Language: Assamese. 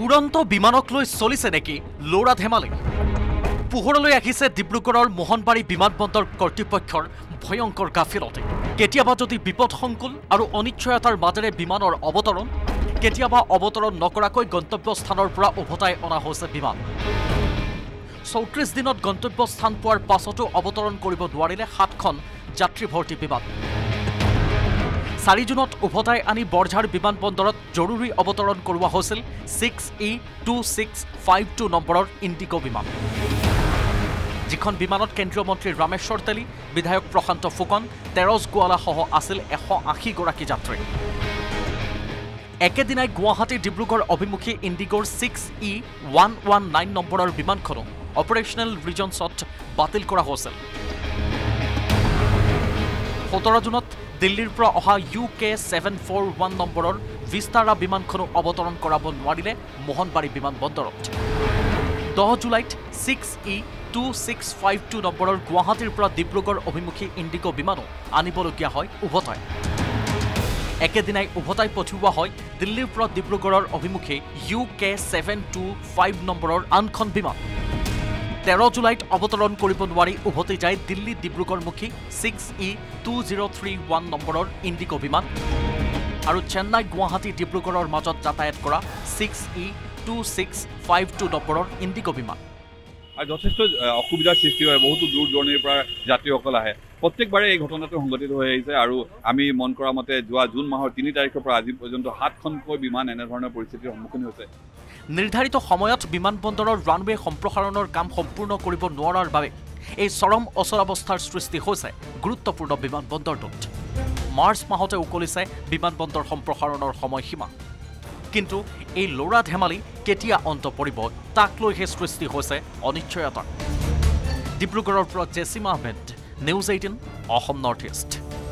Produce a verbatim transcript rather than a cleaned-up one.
উড়ন্ত বিমানক লৈ চলিছে নেকি লৰা ধেমালি পোহৰলৈ আহিছে ডিব্ৰুগড়ৰ মোহনবাৰী বিমানবন্দৰ কৰ্তৃপক্ষৰ ভয়ংকৰ গাফিলতি কেতিয়াবা যদি বিপদসংকুল আৰু অনিশ্চয়তাৰ মাজেৰে বিমানৰ অৱতৰণ কেতিয়াবা অৱতৰণ নকৰাকৈ গন্তব্যস্থানৰ পৰা উভতাই অনা হৈছে বিমান চৌত্ৰিশ দিনত গন্তব্যস্থান পোৱাৰ পাছতো অৱতৰণ কৰিব নোৱাৰিলে সাতখন যাত্ৰীভৰ্তি বিমান চাৰি জুনত উভতাই আনি বৰঝাৰ বিমানবন্দৰত জৰুৰী অৱতৰণ কৰোৱা হৈছিল six E two six five two নম্বৰৰ ইণ্ডিগো বিমান যিখন বিমানত কেন্দ্ৰীয় মন্ত্ৰী ৰামেশ্বৰ তেলী বিধায়ক প্ৰশান্ত ফুকন তেৰজ গোৱালা সহ আছিল এশ আশী গৰাকী যাত্ৰী একেদিনাই গুৱাহাটী ডিব্ৰুগড় অভিমুখী ইণ্ডিগোৰ six E one one nine নম্বৰৰ বিমানখনো অপাৰেশ্যনেল ৰিজনছত বাতিল কৰা হৈছিল সোতৰ জুনত দিল্লীৰ পৰা অহা U K seven four one নম্বৰৰ ভিস্তাৰা বিমানখনো অৱতৰণ কৰাব নোৱাৰিলে মোহনবাৰী বিমানবন্দৰত দহ জুলাইত six E two six five two নম্বৰৰ গুৱাহাটীৰ পৰা ডিব্ৰুগড় অভিমুখী ইণ্ডিগো বিমানো আনিবলগীয়া হয় উভতাই একেদিনাই উভতাই পঠিওৱা হয় দিল্লীৰ পৰা ডিব্ৰুগড়ৰ অভিমুখী U K seven two five নম্বৰৰ আনখন বিমান তেৰ জুলাইত অৱতৰণ কৰিব নোৱাৰি উভতি যায় দিল্লী ডিব্ৰুগড়মুখী six E two zero' three one নম্বৰৰ ইণ্ডিগো বিমান আৰু চেন্নাই গুৱাহাটী ডিব্ৰুগড়ৰ মাজত যাতায়াত কৰা six E two six five two নম্বৰৰ ইণ্ডিগো বিমান আৰু যথেষ্ট অসুবিধাৰ সৃষ্টি হয় বহুতো দূৰ দূৰণিৰ পৰা যাত্ৰীসকল আহে প্ৰত্যেকবাৰে এই ঘটনাটো সংঘটিত হৈ আহিছে আৰু আমি মন কৰা মতে যোৱা জুন মাহৰ তিনি তাৰিখৰ পৰা আজি পৰ্যন্ত সাতখনকৈ বিমান এনেধৰণৰ পৰিস্থিতিৰ সন্মুখীন হৈছে নিৰ্ধাৰিত সময়ত বিমানবন্দৰৰ ৰানৱে সম্প্ৰসাৰণৰ কাম সম্পূৰ্ণ কৰিব নোৱাৰাৰ বাবে এই চৰম অচলাৱস্থাৰ সৃষ্টি হৈছে গুৰুত্বপূৰ্ণ বিমানবন্দৰটোত মাৰ্চ মাহতে উকলিছে বিমানবন্দৰ সম্প্ৰসাৰণৰ সময়সীমা কিন্তু এই লৰা ধেমালি কেতিয়া অন্ত পৰিব তাক লৈহে সৃষ্টি হৈছে অনিশ্চয়তা ডিব্ৰুগড়ৰ পৰা Jeshima Ahmed news eighteen Assam north east